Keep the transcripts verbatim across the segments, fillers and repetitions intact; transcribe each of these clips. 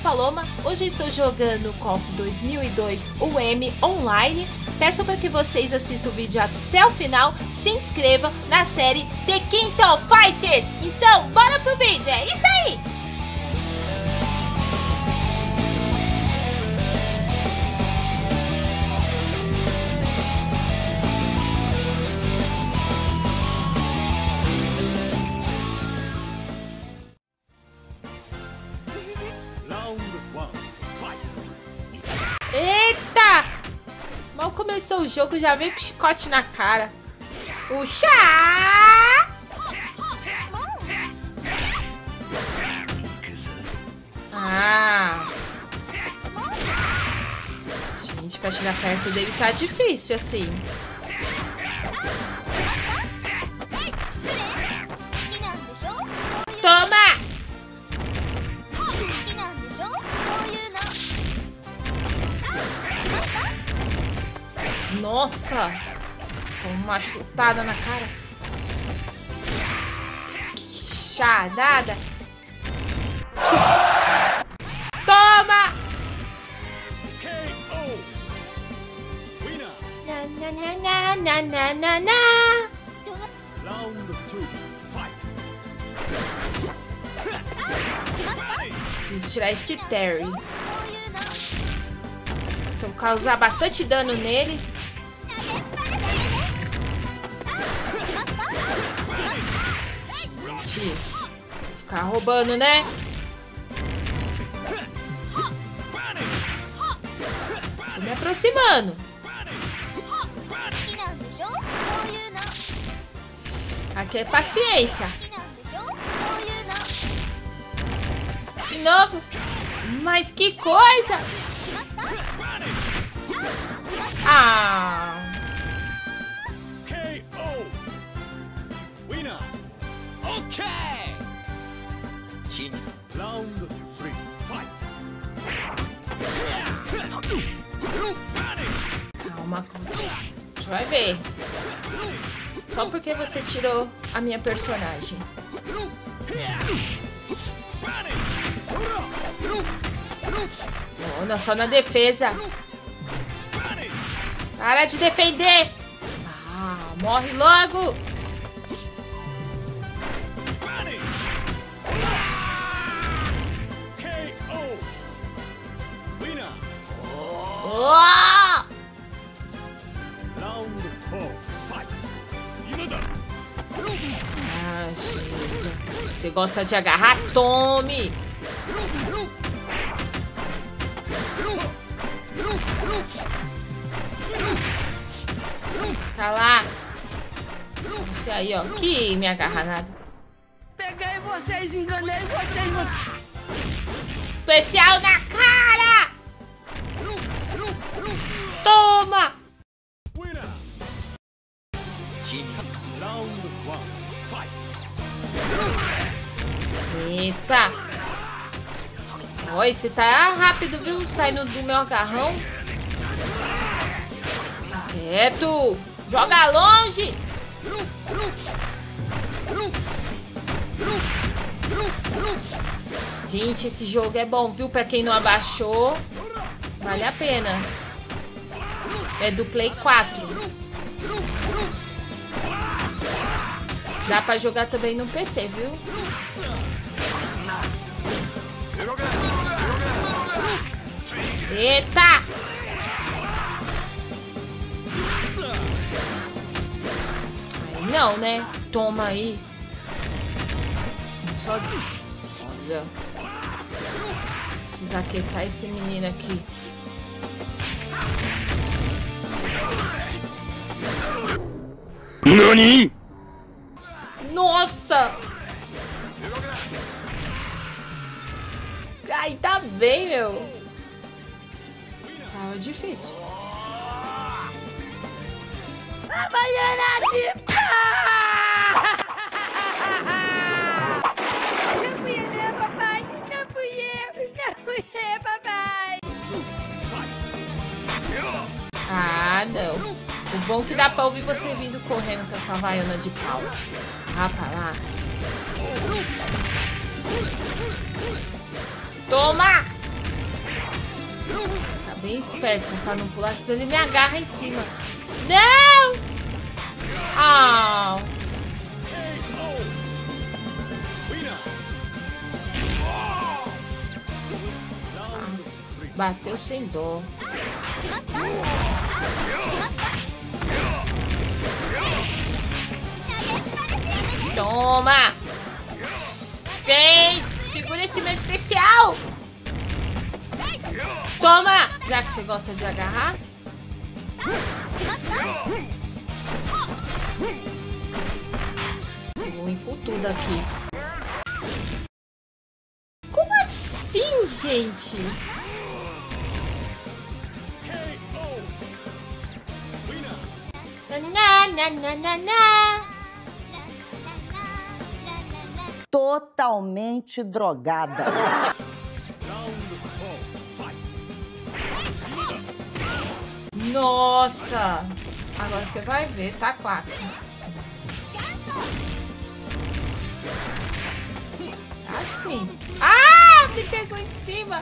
Paloma. Hoje eu estou jogando C O F dois mil e dois U M Online. Peço para que vocês assistam o vídeo até o final, se inscrevam na série The King of Fighters. Então, bora pro vídeo, é isso aí! Eita! Mal começou o jogo, já veio com chicote na cara. O chá! Ah! Gente, pra chegar perto dele tá difícil assim. Toma! Nossa! Uma chutada na cara. Que charada! Toma! Na, na, na, na, na, na. Preciso tirar esse Terry. Então causar bastante dano nele. Ficar roubando, né? Tô me aproximando. Aqui é paciência. De novo. Mas que coisa! Ah! Round three, fight. Calma, coach. A gente vai ver. Só porque você tirou a minha personagem. Olha só na defesa. Para de defender. Ah, morre logo. Oh! Ah, chega. Você gosta de agarrar? Tome! Tá lá. Você aí, ó. Que me agarra nada. Peguei vocês, enganei vocês. Especial na cara! Toma! Eita! Oi, você tá rápido, viu? Saindo do meu agarrão. Quieto! Joga longe! Gente, esse jogo é bom, viu? Pra quem não abaixou, vale a pena. É do Play quatro. Dá pra jogar também no P C, viu? Eita! Aí não, né? Toma aí. Só... Olha. Precisa aquietar esse menino aqui. Nani? Nossa! Ai, tá bem, meu. Tava difícil. Havaiana de pá! Não fui eu, não, papai. Não fui eu. Não fui eu, papai. Ah, não. O bom que dá pra ouvir você vindo correndo com essa havaiana de pau. Ah, pra lá. Toma! bem esperto pra não pular, senão ele me agarra em cima. Não! Ah! Bateu sem dó. Toma! Vem! Segura esse meu especial! Toma! Já que você gosta de agarrar. Vou ir com tudo aqui. Como assim, gente? Na, na, na, na, na. Totalmente drogada. Nossa! Agora você vai ver, tá, Quack? Assim. Ah! Me pegou em cima!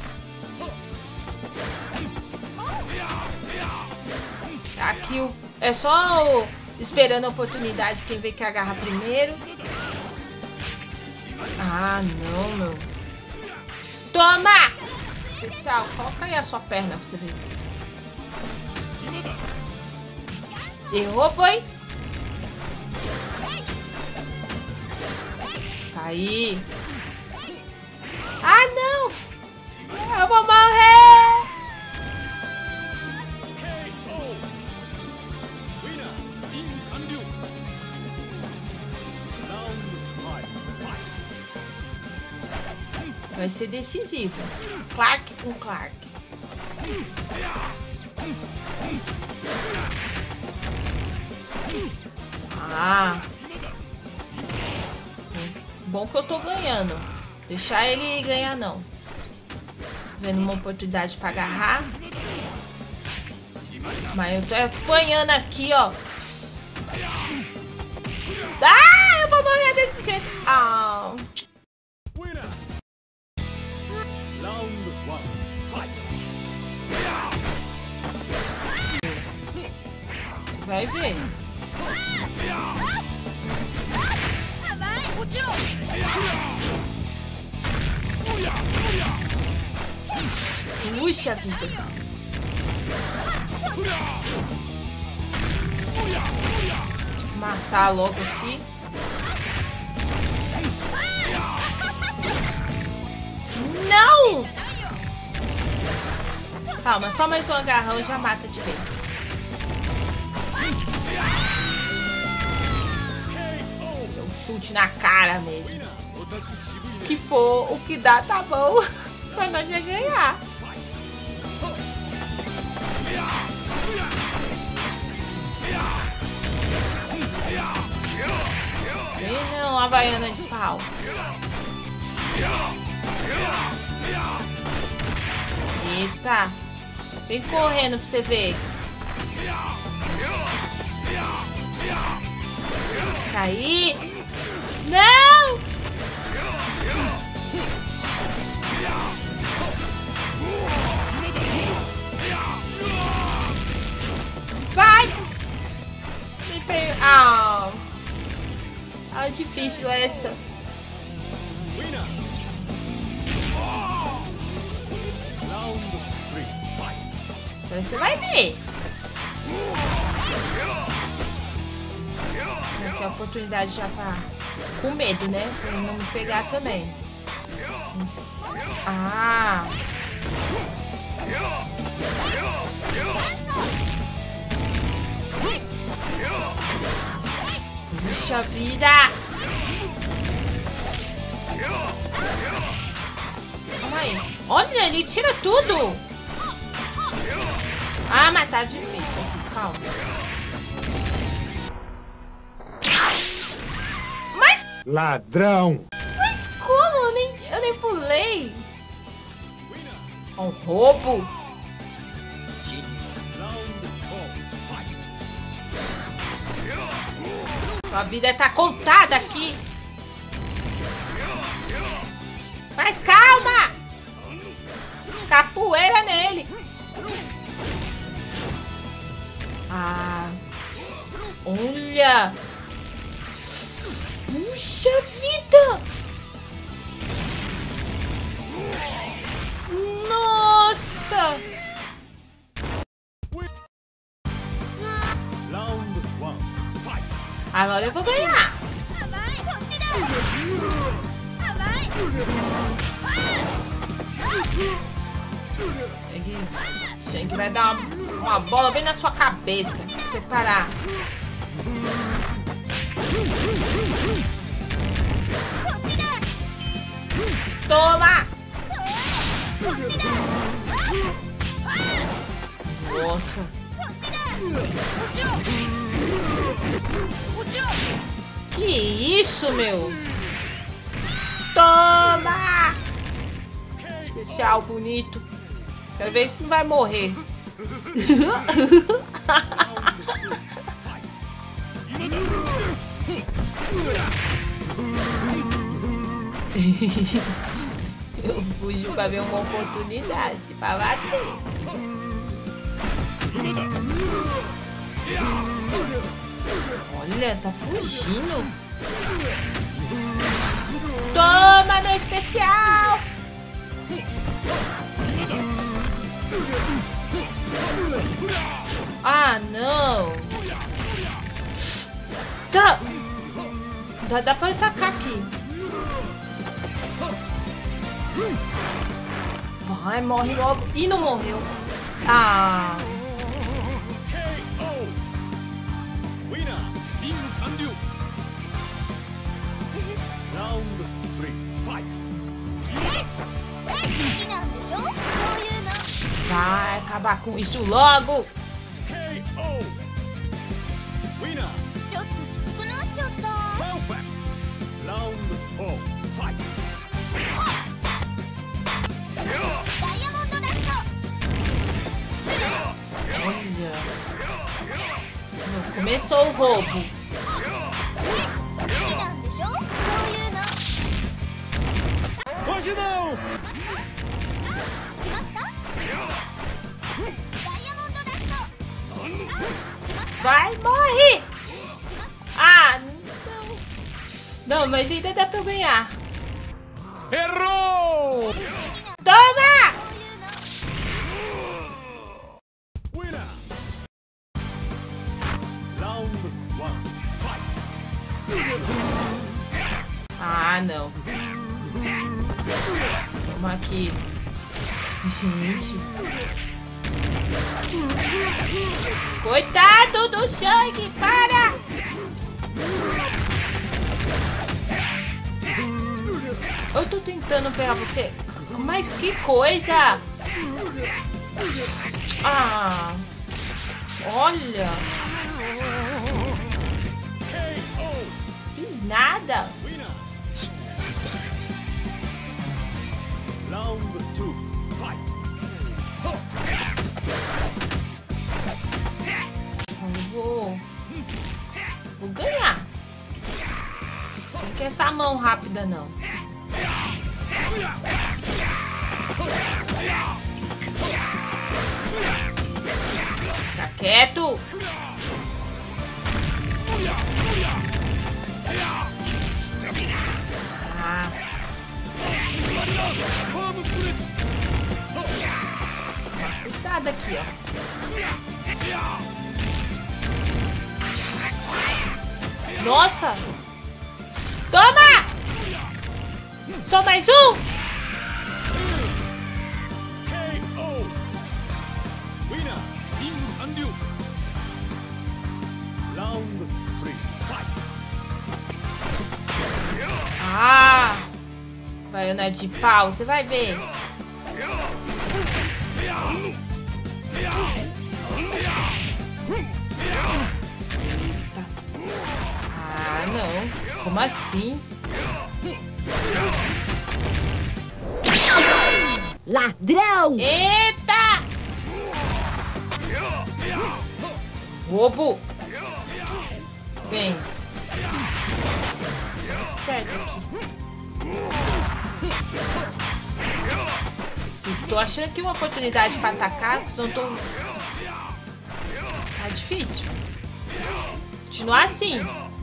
Aqui o... é só o... esperando a oportunidade, quem vê que agarra primeiro. Ah, não, meu. Toma! Especial, coloca aí a sua perna pra você ver. Errou, foi? Aí. Ah, não! Eu vou morrer! Vai ser decisivo. Clark com Clark. Ah. Bom que eu tô ganhando. Deixar ele ganhar, não. Tô vendo uma oportunidade pra agarrar. Mas eu tô apanhando aqui, ó. Ah, eu vou morrer desse jeito. Ah. Vai ver. Puxa vida. Matar logo aqui. Não! Calma, só mais um agarrão e já mata de vez. Seu chute na cara mesmo. O que for, o que dá, tá bom. Mas nós já ganhar. Vem não, Havaiana de pau. Eita. Vem correndo pra você ver. Cair. Não! Vai! Me pega. Ah! Ah, difícil essa. Agora você vai ver. Aqui a oportunidade já tá com medo, né? Pra ele não me pegar também. Ah! Puxa vida! Calma aí. Olha, ele tira tudo! Ah, mas tá difícil aqui, calma. Mas... Ladrão! Mas como? Eu nem, eu nem pulei. Um roubo. Sua vida tá contada aqui. Mas calma! Capoeira nele. Ah, olha! Puxa vida! Nossa! Round one. Fight. Agora eu vou ganhar. Shang, Shang vai dar uma, uma bola bem na sua cabeça. Pra você parar. Toma! Nossa! Que isso, meu? Toma! Especial, bonito. Quero ver se não vai morrer. Eu fujo pra ver uma oportunidade pra bater. Olha, tá fugindo. Toma, meu especial! Ah, não! Tá. Dá, dá pra atacar aqui. Vai, morre logo. E não morreu. Ah. K O. Winner. Ring 완료. Round three. Fight. Vai acabar com isso logo. K O. Winner. Perfect. Round four. Fight. Olha. Começou o roubo. Hoje não. Vai, morre! Ah, não. Não, mas ainda dá pra eu ganhar. Errou! Toma! Winner. Round one. Fight. Ah, não. Vamos aqui. Gente. Coitado do Shang, para! Eu tô tentando pegar você. Mas que coisa! Ah! Olha! K O. Fiz nada! Winner. Round two. Fight. Eu vou... Vou ganhar. Não quer essa mão rápida, não. Fica quieto. Ah. Cuidado aqui, ó. Nossa! Toma! Só mais um! K O. Winner. Ring 완료. Round three. Fight. Ah! Baiana de pau, você vai ver. Eita. Ah, não. Como assim? Ladrão! Eita! Roubo! Vem. Fica esperto aqui. Tô achando aqui uma oportunidade pra atacar, que senão tô... Tá difícil. Continuar assim.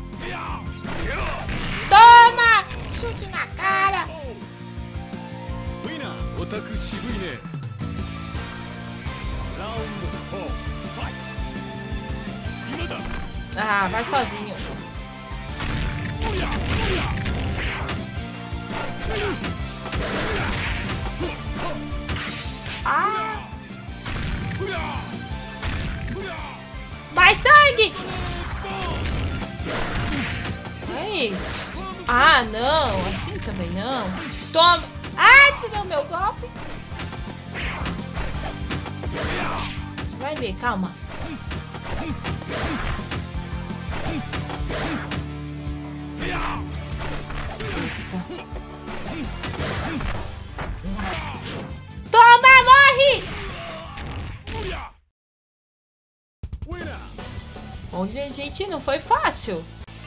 Toma! Chute na cara! Winner, Otaku shibui ne. Round four, fight. Imada. Ah, vai sozinho. Ah! Mais sangue! Ai. Ah, não. Assim também não. Toma. Ah, tirou meu golpe. Vai ver, calma. Toma, morre! Bom, gente, não foi fácil.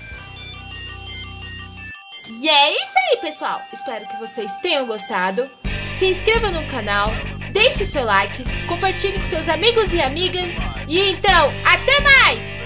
E é isso aí, pessoal. Espero que vocês tenham gostado. Se inscreva no canal, deixe seu like, compartilhe com seus amigos e amigas. E então, até mais!